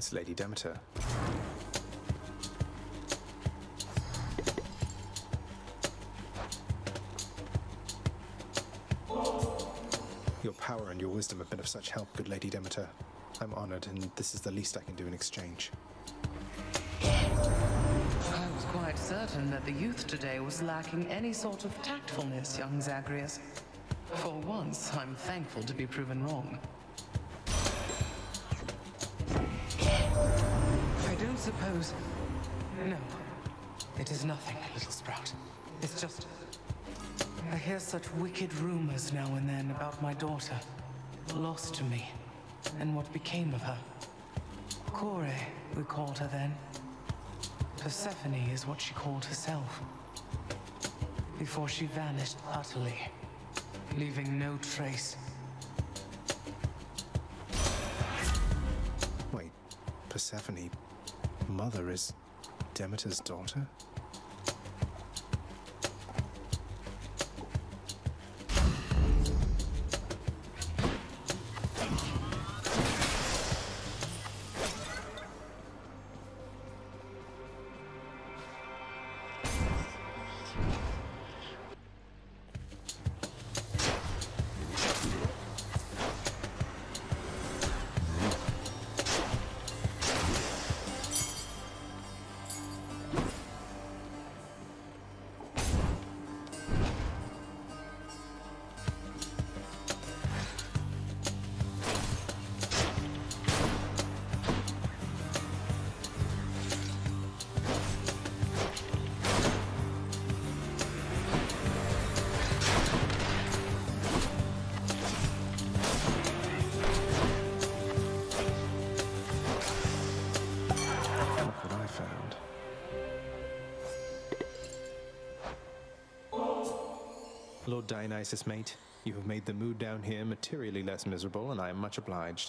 It's Lady Demeter. Your power and your wisdom have been of such help, good Lady Demeter. I'm honored, and this is the least I can do in exchange. I was quite certain that the youth today was lacking any sort of tactfulness, young Zagreus. For once, I'm thankful to be proven wrong. I don't suppose... No. It is nothing, little sprout. It's just... I hear such wicked rumors now and then about my daughter. Lost to me. And what became of her. Kore, we called her then. Persephone is what she called herself. Before she vanished utterly, leaving no trace. Wait, Persephone, Mother is Demeter's daughter? Lord Dionysus, mate, you have made the mood down here materially less miserable, and I am much obliged.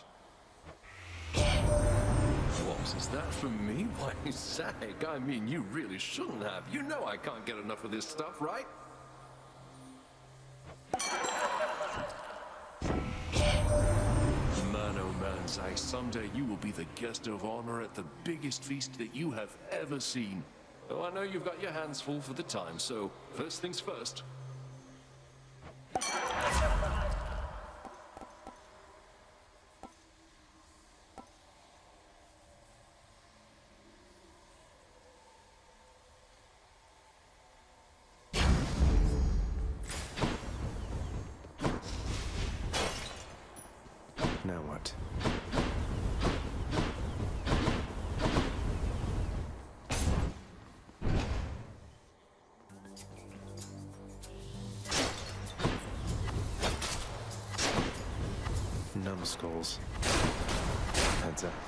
What, is that from me? Why, Zag, I mean, you really shouldn't have. You know I can't get enough of this stuff, right? Man, oh man, Zag, someday you will be the guest of honor at the biggest feast that you have ever seen. Oh, I know you've got your hands full for the time, so first things first. Now what? Numbskulls. Heads up.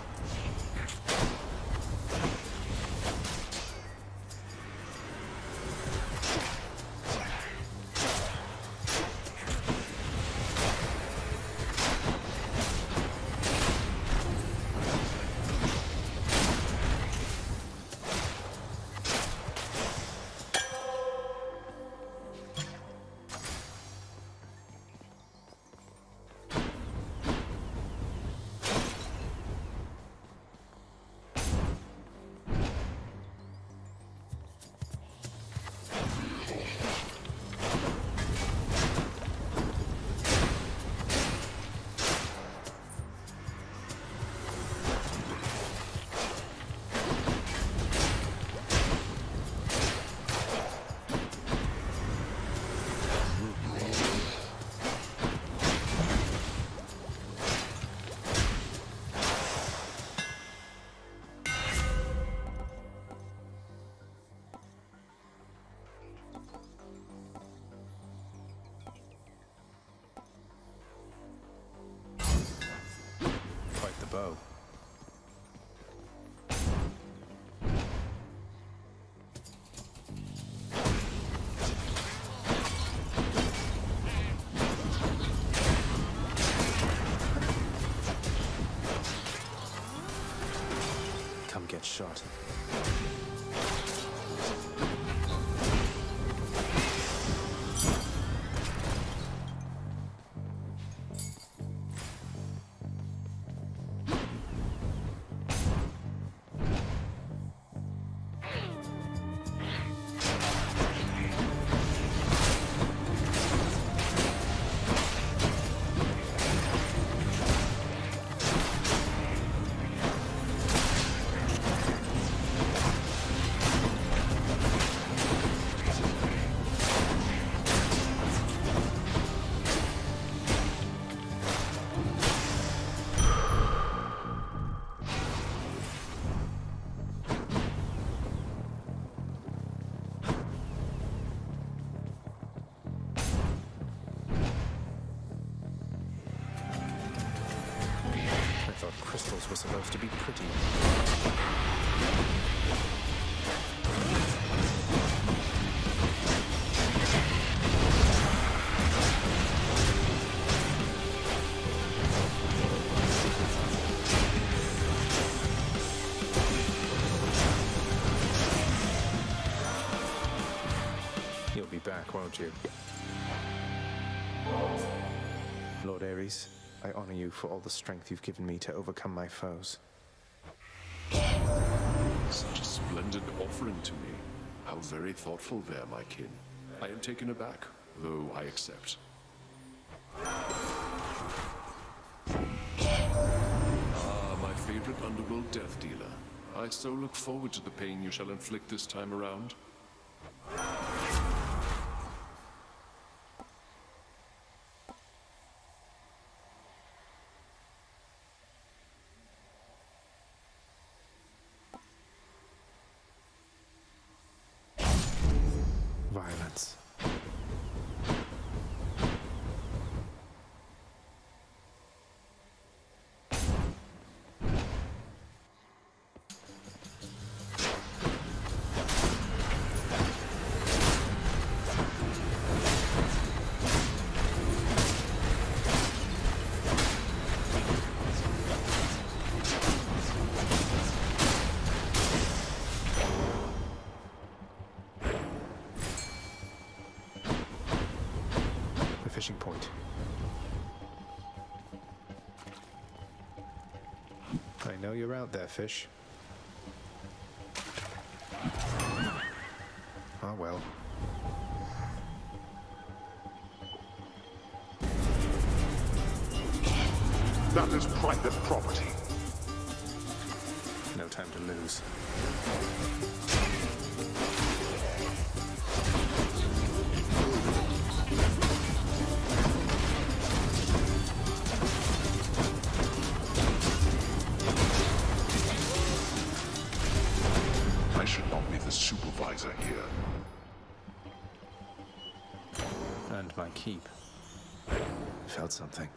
Bow. Come get shot. crystals were supposed to be pretty. You'll be back, won't you? Lord Ares, I honor you for all the strength you've given me to overcome my foes. Such a splendid offering to me. How very thoughtful there, my kin. I am taken aback, though I accept. Ah, my favorite underworld death dealer. I so look forward to the pain you shall inflict this time around. Violence. Fishing point. I know you're out there, fish. Ah, well. That is private property. No time to lose. I should not be the supervisor here. And my keep. Felt something.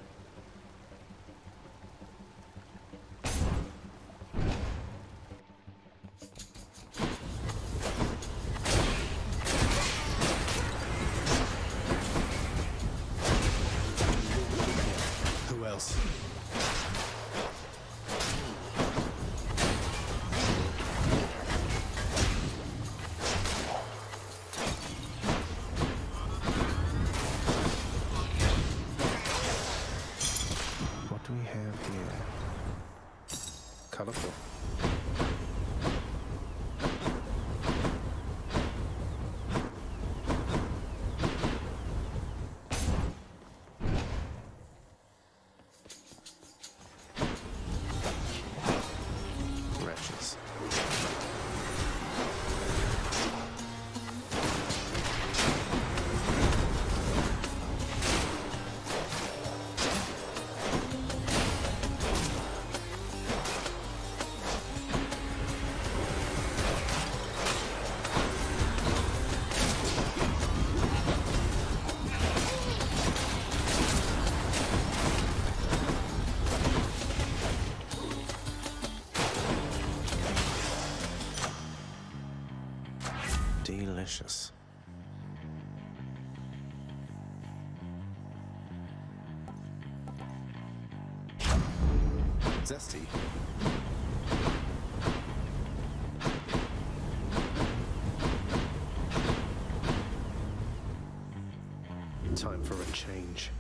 Who else? What do we have here? Colorful. Wretches. Delicious. Zesty. Time for a change.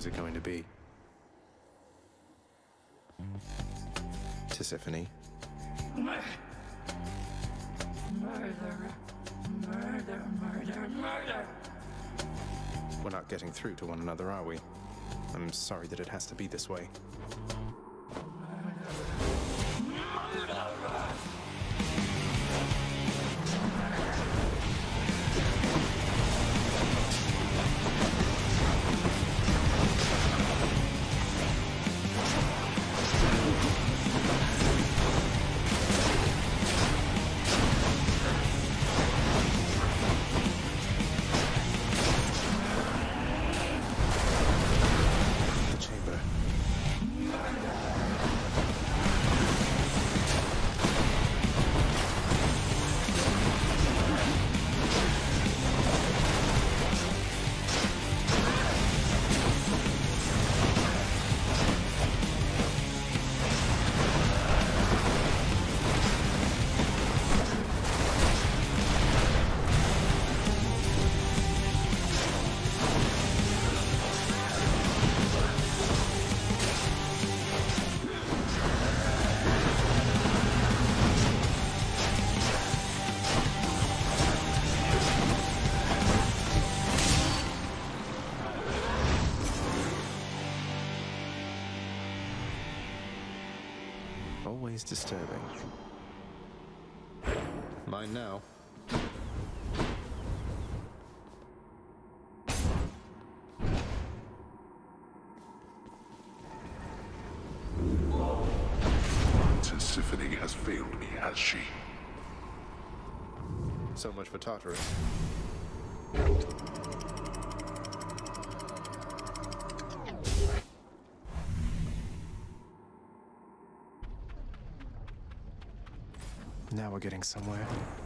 spoons are going to be. Tisiphone. Murder, murder, murder, murder. We're not getting through to one another, are we? I'm sorry that it has to be this way. Always disturbing. Mine now. Tisiphone has failed me, has she? So much for Tartarus. Now we're getting somewhere.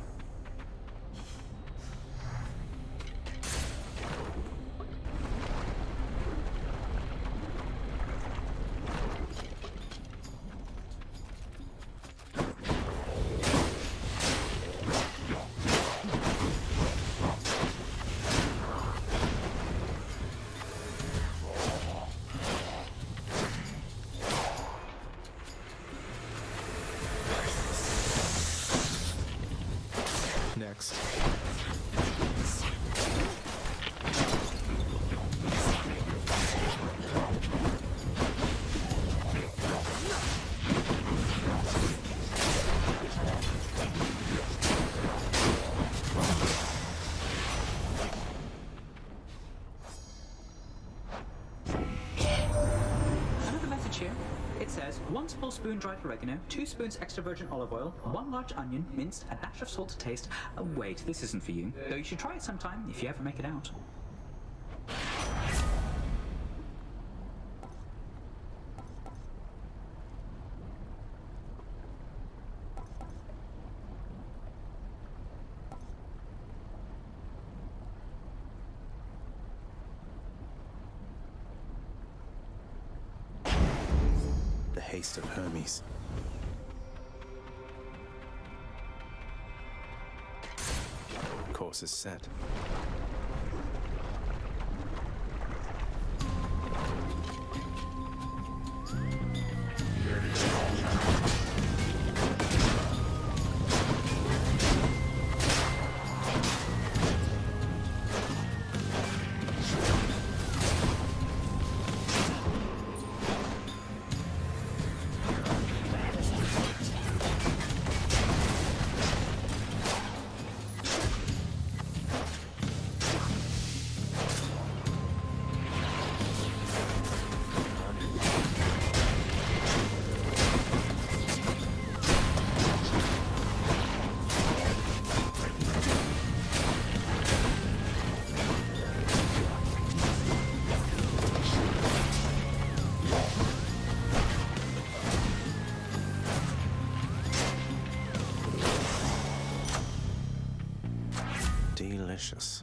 Next. Another message here. It says 1 small spoon dried oregano, 2 spoons extra virgin olive oil, 1 large onion, minced, a dash of salt to taste. Wait, this isn't for you. Though you should try it sometime if you ever make it out. The haste of Hermes. Course is set. Delicious.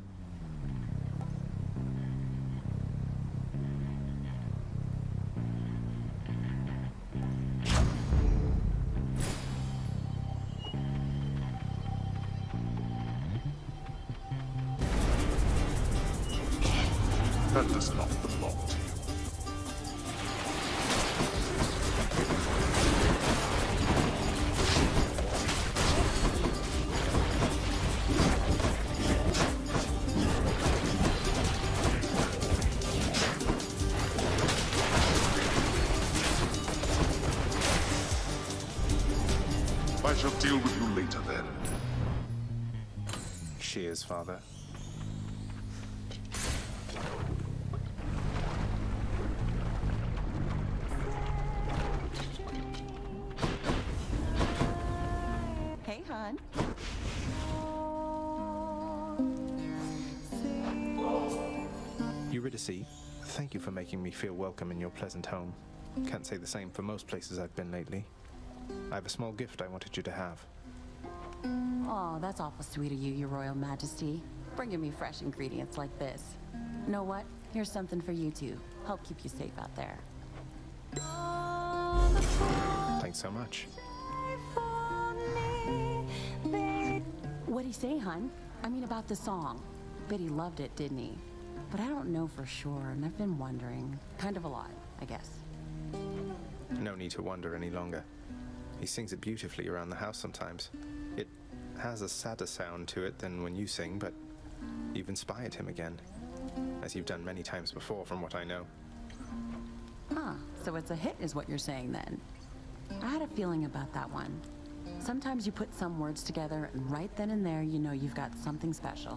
That does not belong to you. I shall deal with you later then. Cheers, Father. Hey, hon. Eurydice, thank you for making me feel welcome in your pleasant home. Can't say the same for most places I've been lately. I have a small gift I wanted you to have. Oh, that's awful sweet of you, Your Royal Majesty. Bringing me fresh ingredients like this. Know what? Here's something for you too. Help keep you safe out there. Thanks so much. What'd he say, hun? I mean about the song. Bet he loved it, didn't he? But I don't know for sure, and I've been wondering. Kind of a lot, I guess. No need to wonder any longer. He sings it beautifully around the house sometimes. It has a sadder sound to it than when you sing, but you've inspired him again. As you've done many times before, from what I know. Huh, so it's a hit is what you're saying then. I had a feeling about that one. Sometimes you put some words together, and right then and there you know you've got something special.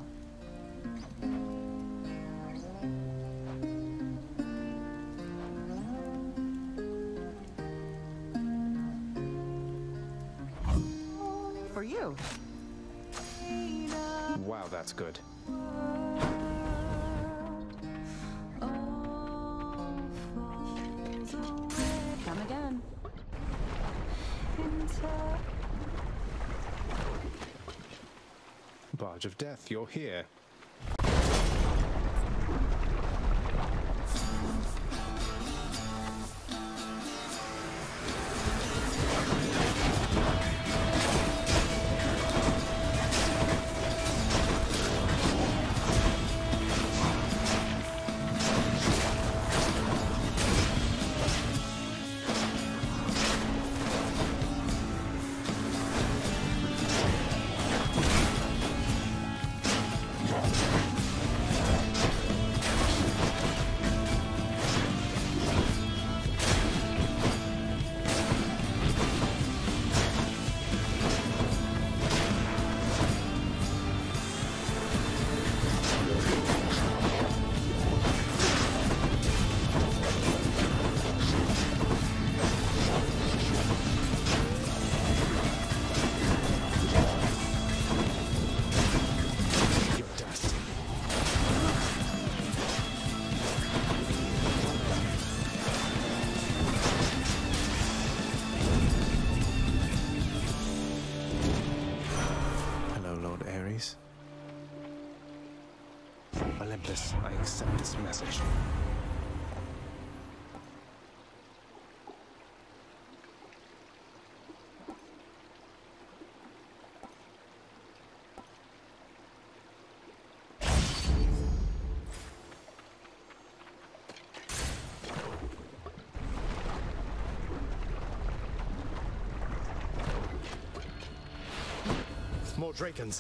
For you. Wow, that's good. Come again. Barge of Death, you're here. Olympus, I accept this message. More Drakens.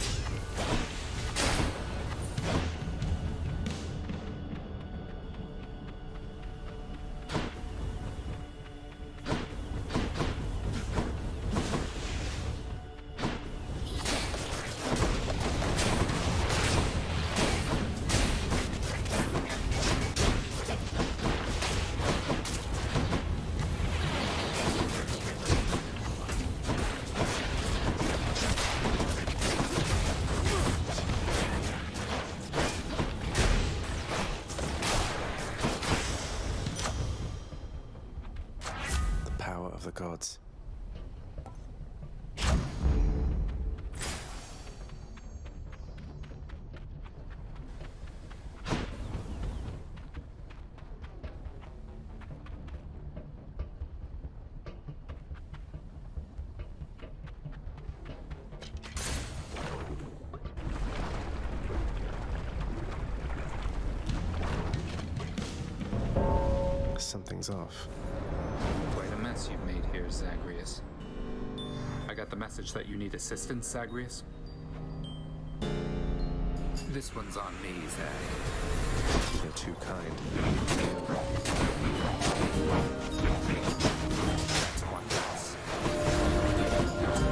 The gods. Something's off. Quite a mess you've made here, Zagreus. I got the message that you need assistance, Zagreus. This one's on me, Zag. You're too kind. That's one less.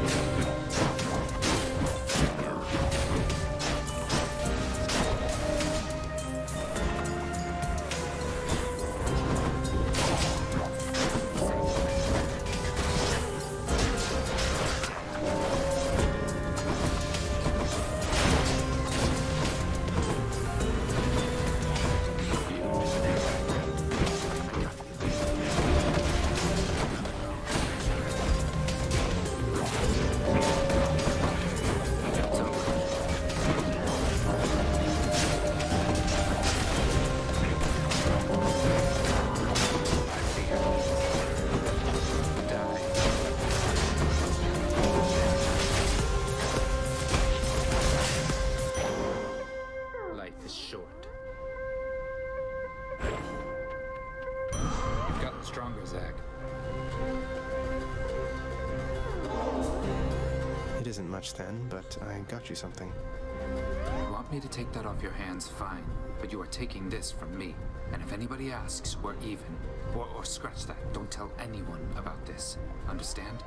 isn't much then, but I got you something. You want me to take that off your hands, fine. But you are taking this from me. And if anybody asks, we're even. Or scratch that, don't tell anyone about this. Understand?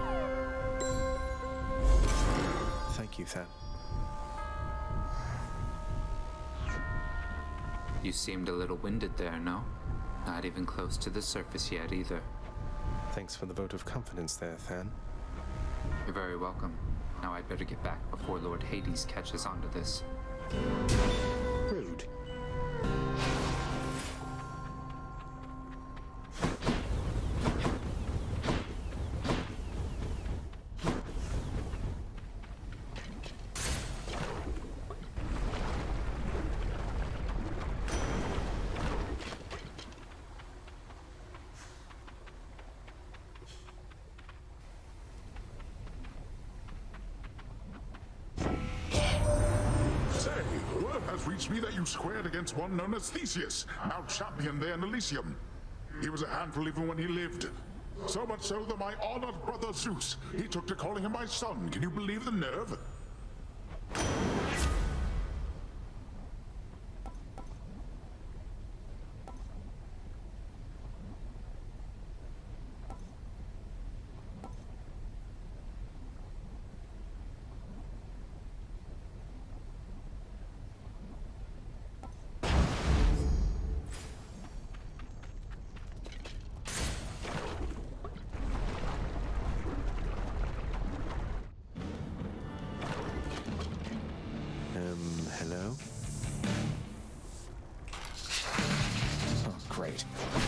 Thank you, Than. You seemed a little winded there, no? Not even close to the surface yet, either. Thanks for the vote of confidence there, Than. You're very welcome. Now I'd better get back before Lord Hades catches on to this. Rude. Me that you squared against one known as Theseus, now champion there in Elysium. He was a handful even when he lived. So much so that my honored brother Zeus, he took to calling him my son. Can you believe the nerve? Hello? Oh, great.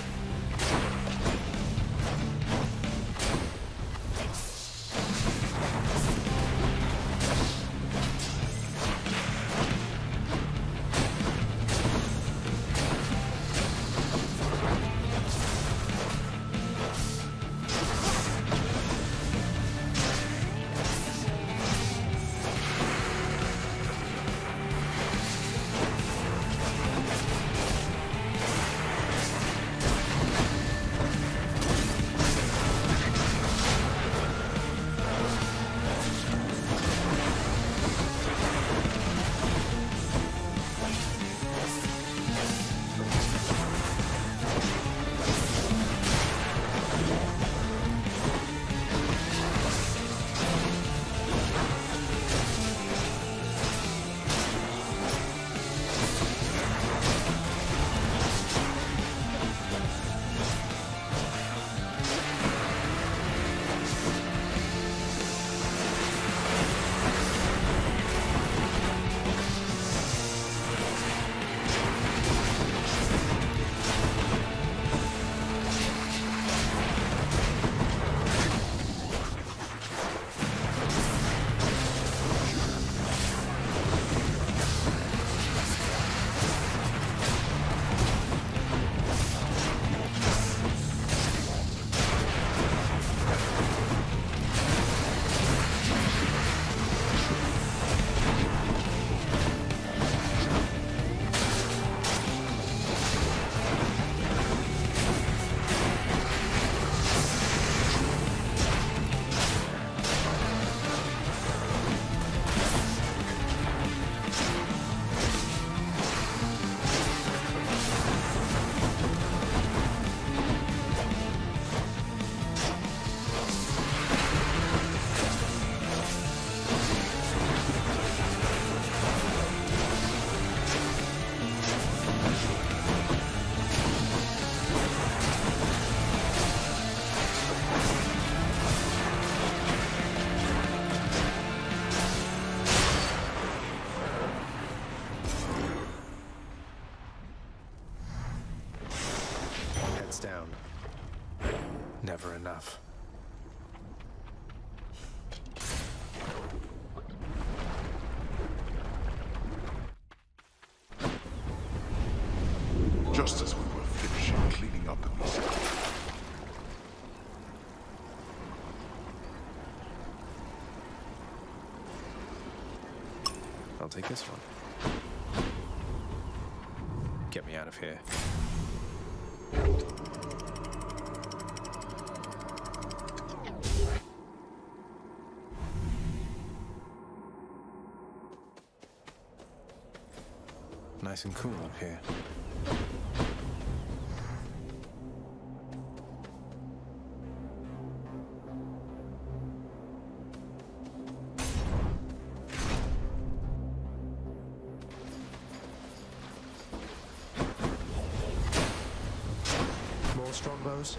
Down. Never enough. Just as we were finishing cleaning up in this. I'll take this one. Get me out of here. nice and cool up here. More strongbows?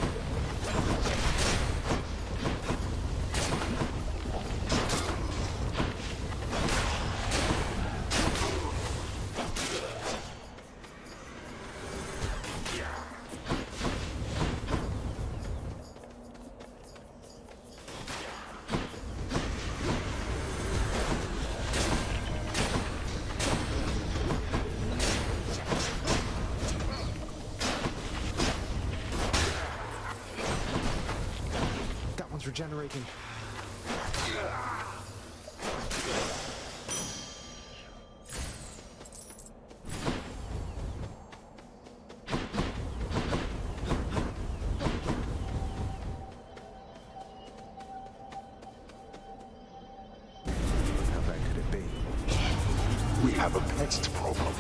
Regenerating. How bad could it be? We have a pest problem.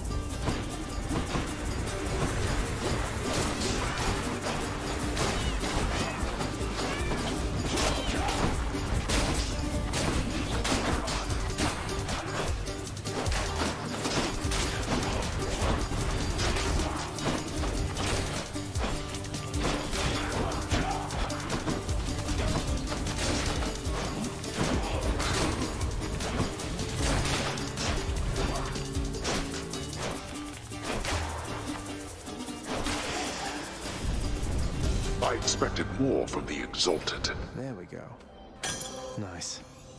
I expected more from the Exalted. There we go. Nice.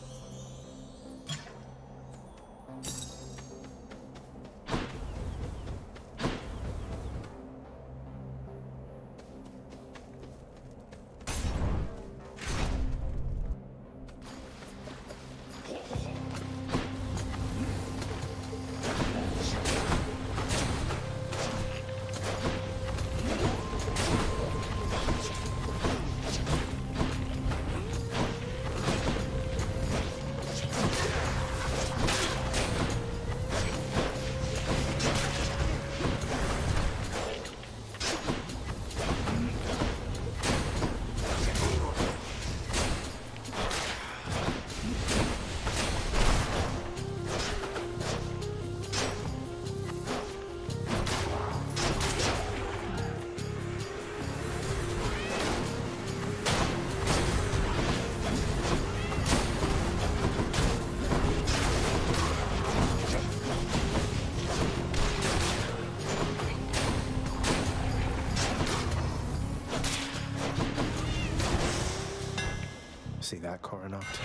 See that, Coronacht?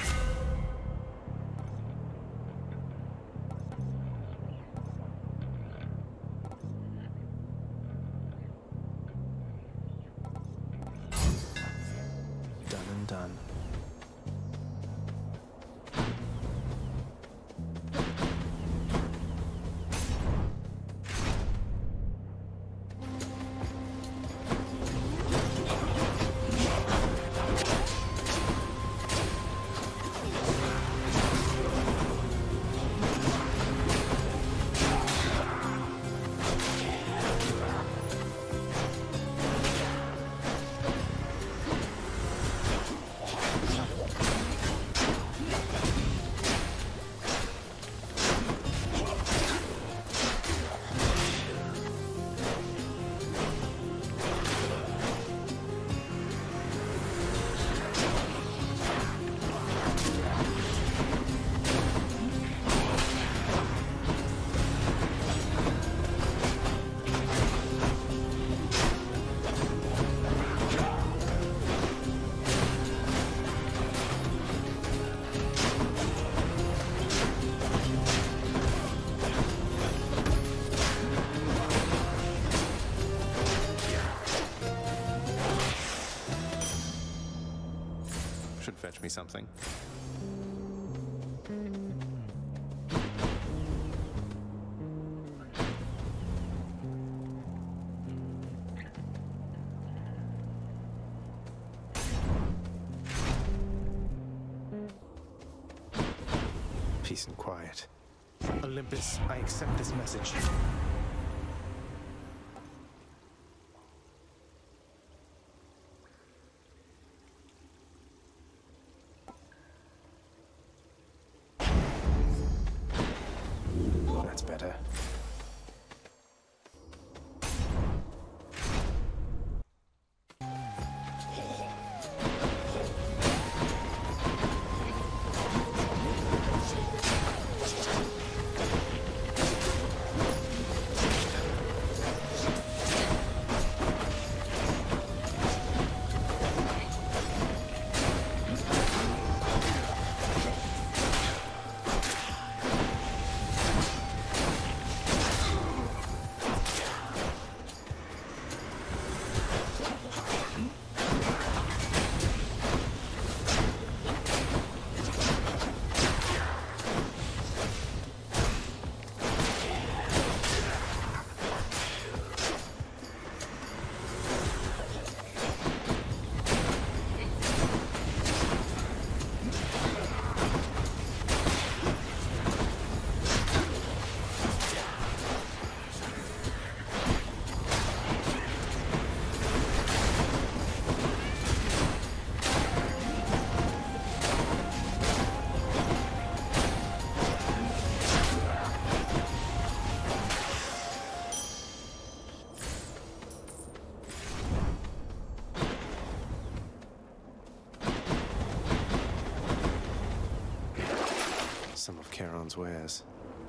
Done and done. Should fetch me something. Peace and quiet. Olympus, I accept this message. That's better. Some of Charon's wares.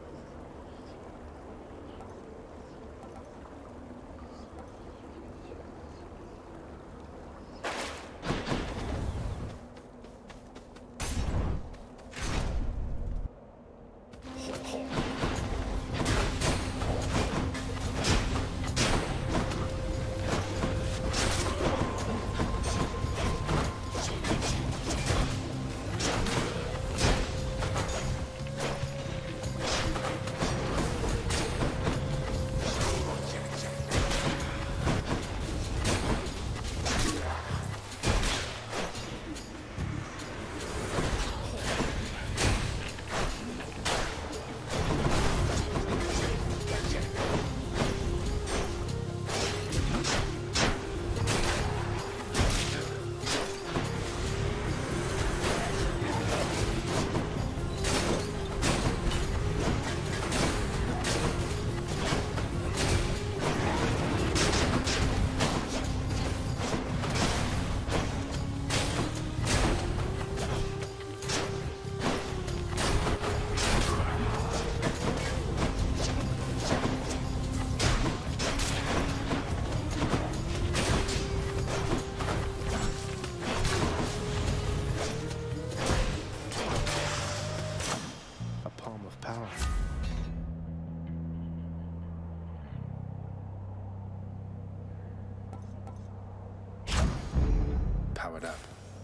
Powered up.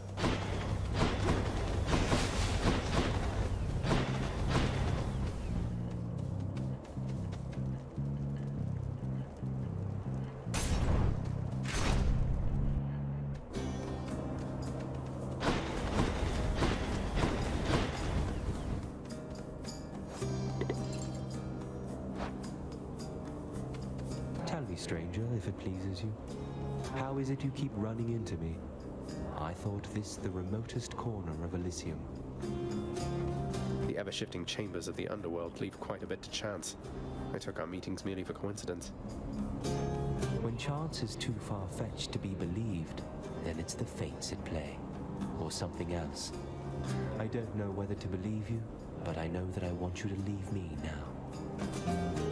Tell me, stranger, if it pleases you, how is it you keep running into me? I thought this the remotest corner of Elysium. The ever-shifting chambers of the underworld leave quite a bit to chance. I took our meetings merely for coincidence. When chance is too far-fetched to be believed, then it's the fates at play, or something else. I don't know whether to believe you, but I know that I want you to leave me now.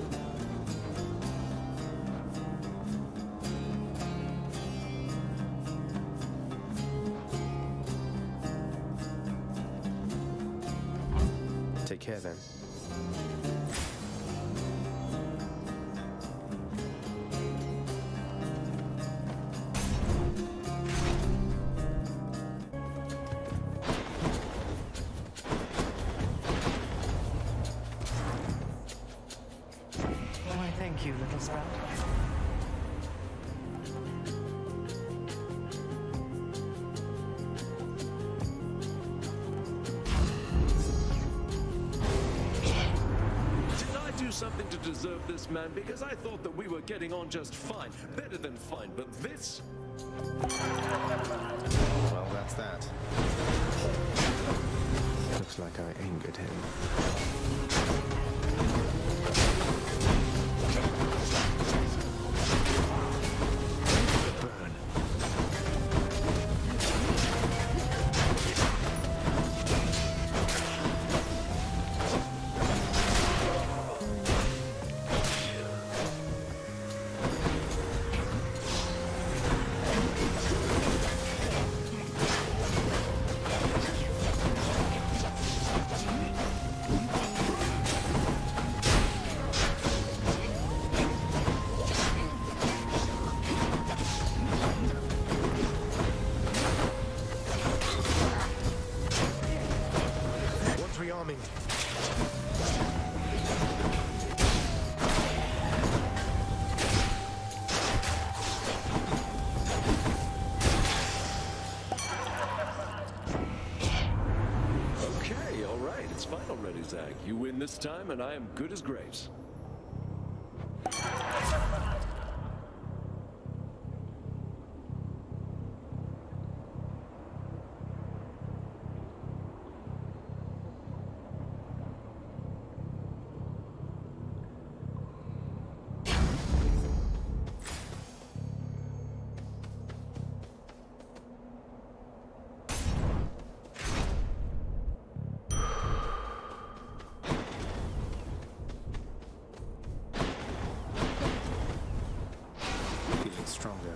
Take care then. Why, thank you, little sprout. something to deserve this, man, because I thought that we were getting on just fine. Better than fine, but this? Well, that's that. Looks like I angered him. Burn. Rearming. Okay, all right. It's fine already, Zach. You win this time, and I am good as grapes. Stronger.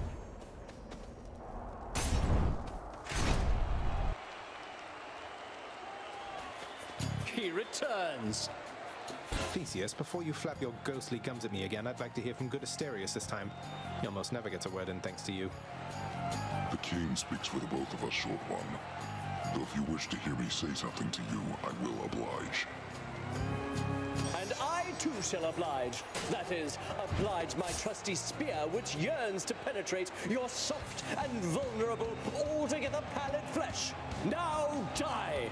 He returns. Theseus, before you flap your ghostly gums at me again, I'd like to hear from good Asterius this time. He almost never gets a word in thanks to you. The king speaks for the both of us, short one. Though if you wish to hear me say something to you, I will oblige. And I too shall oblige. That is, oblige my trusty spear, which yearns to penetrate your soft and vulnerable, altogether pallid flesh. Now die!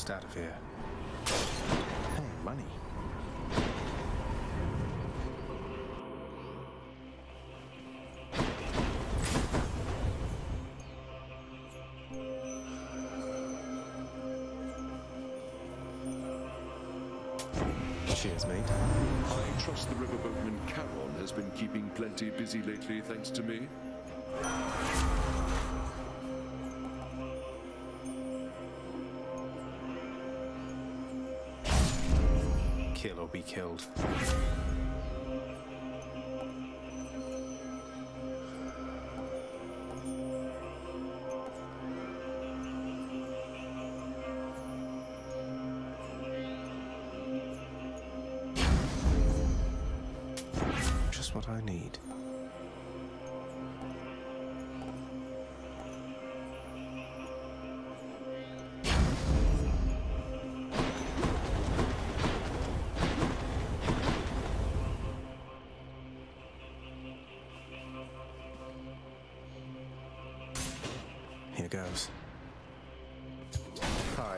almost out of here. Hey, money. Cheers, mate. I trust the riverboatman Charon has been keeping plenty busy lately, thanks to me. Kill or be killed. Just what I need. Here goes. Hi.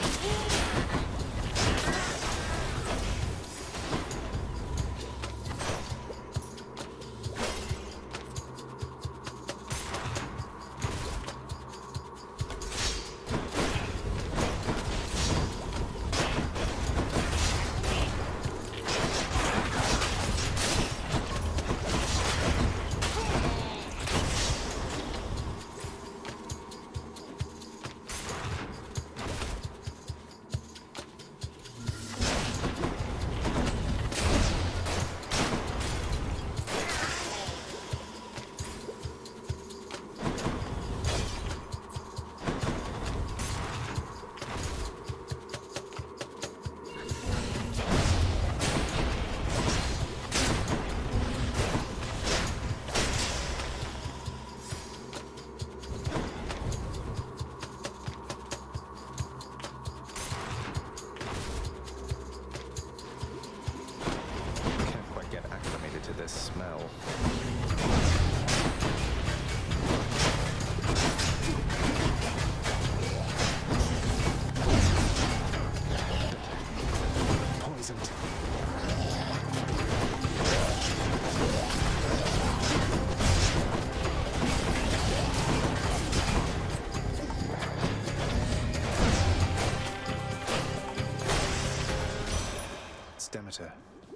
This smell. Poisoned. It's Demeter.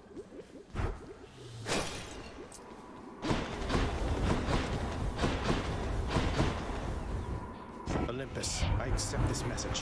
Olympus, I accept this message.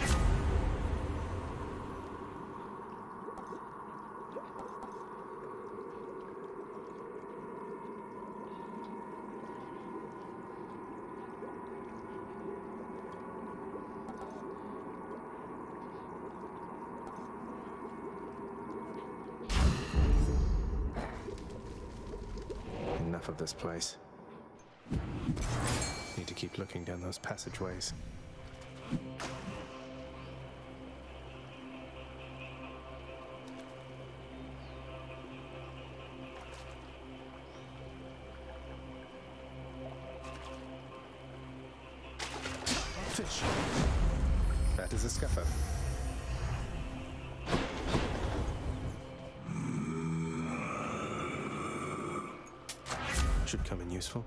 Enough of this place. Need to keep looking down those passageways. Fish. That is a scuffer. Should come in useful.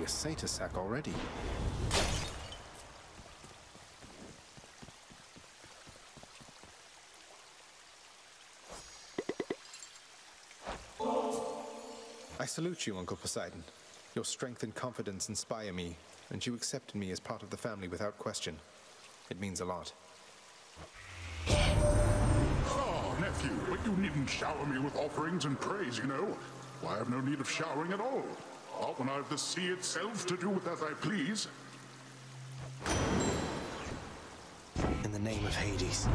a satyr sack already. I salute you, Uncle Poseidon. Your strength and confidence inspire me, and you accepted me as part of the family without question. It means a lot. Oh, nephew, but you needn't shower me with offerings and praise, you know. I have no need of showering at all. Not when I've the sea itself to do with as I please. In the name of Hades.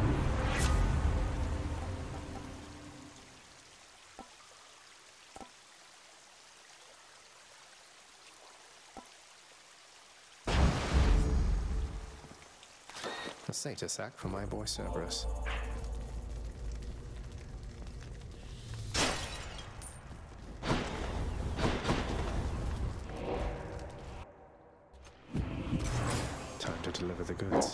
A satyr sack for my boy Cerberus. Time to deliver the goods.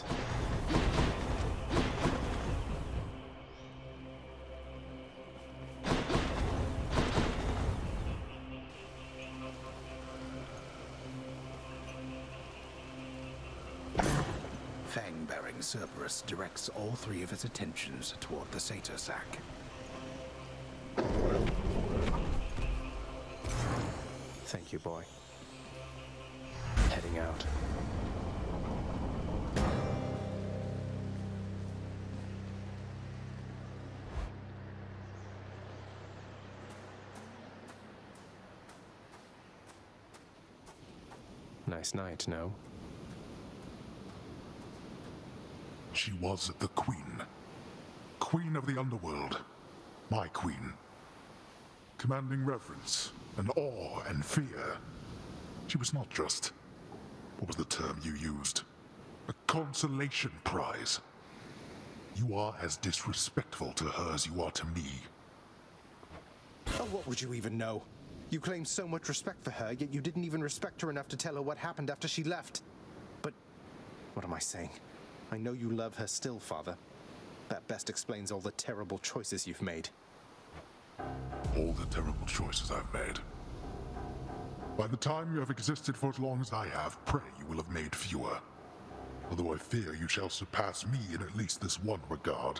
Fang-bearing Cerberus directs all three of his attentions toward the satyr sack. Thank you, boy. Heading out. Nice night, no? She was the queen. Queen of the underworld. My queen. Commanding reverence and awe and fear. She was not just... what was the term you used? A consolation prize. You are as disrespectful to her as you are to me. Oh, what would you even know? You claim so much respect for her, yet you didn't even respect her enough to tell her what happened after she left. But what am I saying? I know you love her still, Father. That best explains all the terrible choices you've made. All the terrible choices I've made. By the time you have existed for as long as I have, pray you will have made fewer. Although I fear you shall surpass me in at least this one regard.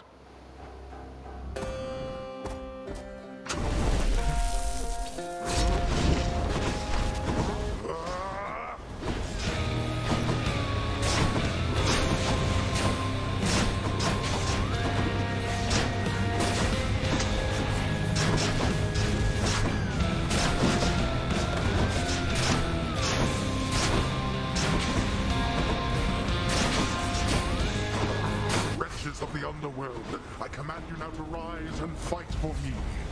Of the underworld, I command you now to rise and fight for me.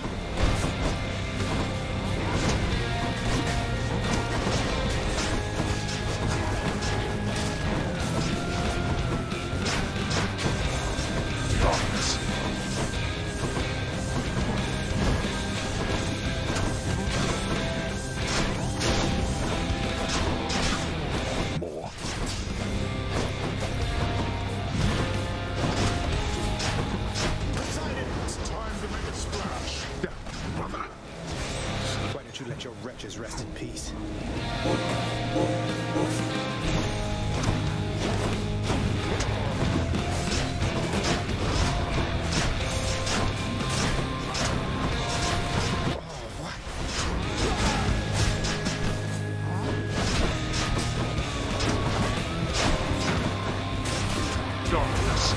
Darkness. More. Why don't you let your wretches rest in peace? Darkness.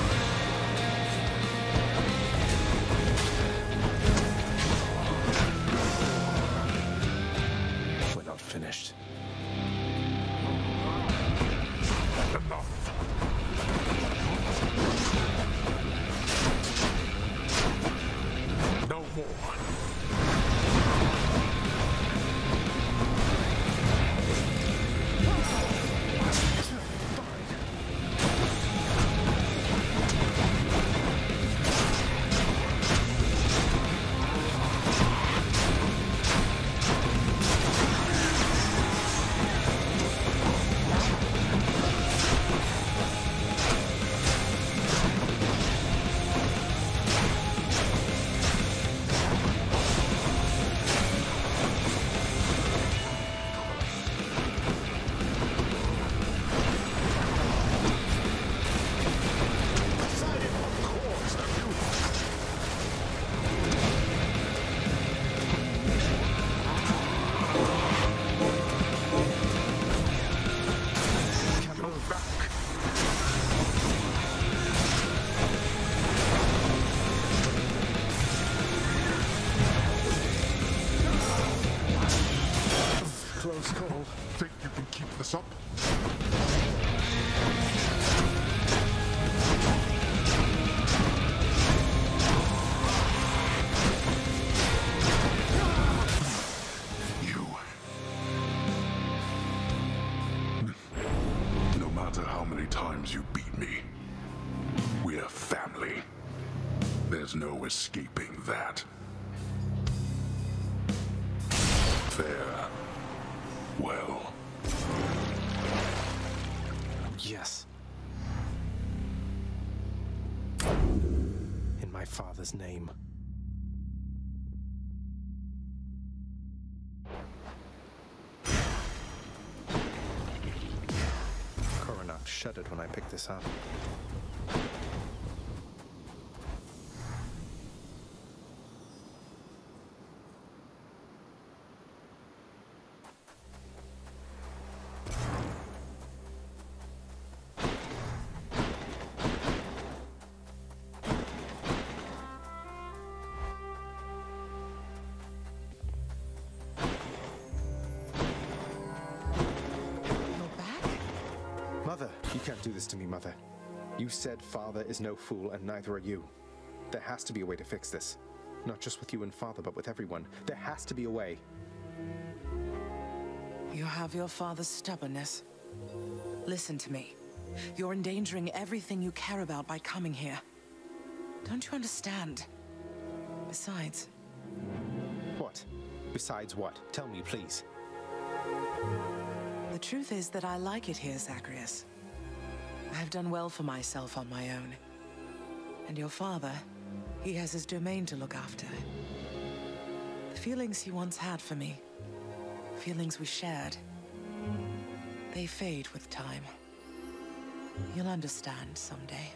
We're not finished. Enough. No more. There's no escaping that. Farewell. Yes. In my father's name. Coronacht shuddered when I picked this up. Mother, you can't do this to me, Mother. You said Father is no fool, and neither are you. There has to be a way to fix this. Not just with you and Father, but with everyone. There has to be a way. You have your father's stubbornness. Listen to me. You're endangering everything you care about by coming here. Don't you understand? Besides... What? Besides what? Tell me, please. The truth is that I like it here, Zacharias. I've done well for myself on my own. And your father, he has his domain to look after. The feelings he once had for me, feelings we shared, they fade with time. You'll understand someday.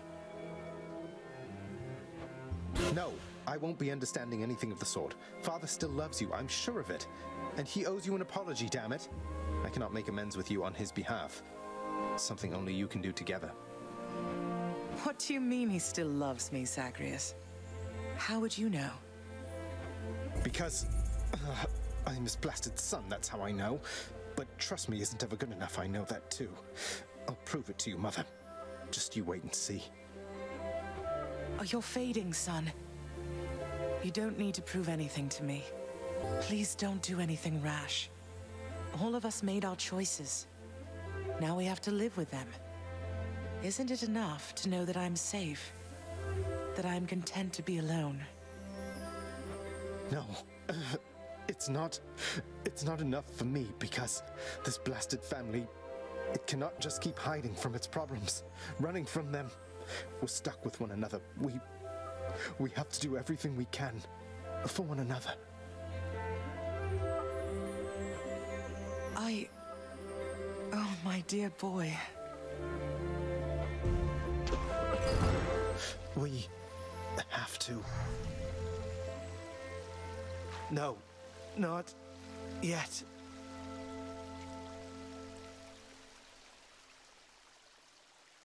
No, I won't be understanding anything of the sort. Father still loves you, I'm sure of it. And he owes you an apology, damn it. I cannot make amends with you on his behalf. Something only you can do together. What do you mean he still loves me, Zacharias? How would you know? Because... I'm his blasted son, that's how I know. But trust me isn't ever good enough, I know that too. I'll prove it to you, Mother. Just you wait and see. Oh, you're fading, son. You don't need to prove anything to me. Please don't do anything rash. All of us made our choices. Now we have to live with them. Isn't it enough to know that I'm safe? That I'm content to be alone? No. It's not enough for me because this blasted family, it cannot just keep hiding from its problems, running from them. We're stuck with one another. We have to do everything we can for one another. Oh, my dear boy. We have to. No, not yet.